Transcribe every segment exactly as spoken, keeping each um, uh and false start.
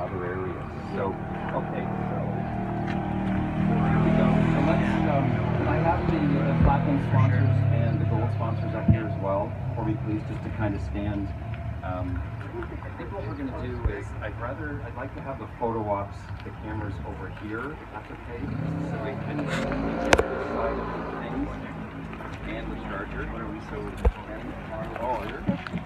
other areas. So, okay, so here we go. So let's, um, can I have the, the platinum sponsors and the gold sponsors up here as well for me, please, just to kind of stand. Um, I think what we're going to do is, I'd rather, I'd like to have the photo ops, the cameras over here, if that's okay, so we can get to the side of the things and the charger. What are we so? And, oh, here.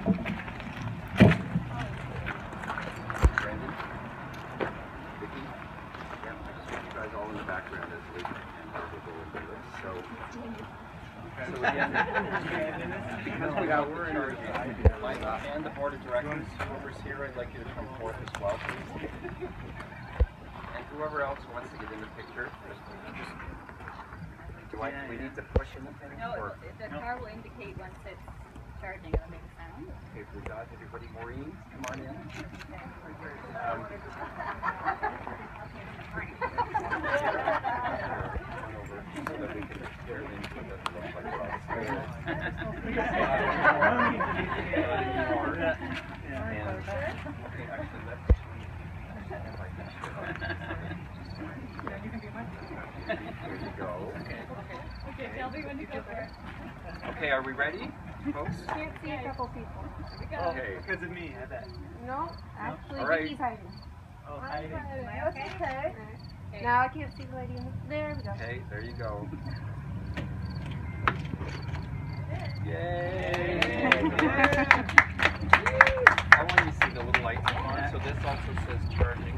Brandon, Vicky, yeah, I just want you guys all in the background as we and we'll go into this. So, so again, because we got the charger, Mike and the board of directors, whoever's here, I'd like you to come forth as well, please. And whoever else wants to get in the picture, just, just do I, do we need to push anything? No, or? the car will indicate once it's charging, it'll make a sound. Okay, we got everybody. Maureen, come on in. Um, so that we can share the info that looks like okay, actually, let's there you go. Okay. Okay, tell me when to go there. Okay, are we ready, folks? Can't see a couple people. Okay. Because of me, I bet. No, actually, All right. Vicky's hiding. Oh, hiding. That's okay. okay. Now I can't see the lady in the... There we go. Okay, there you go. Yay! I want you to see the little lights on, so this also says charging.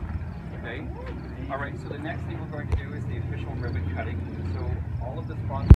Okay. All right, so the next thing we're going to do is the official ribbon cutting. So all of the sponsors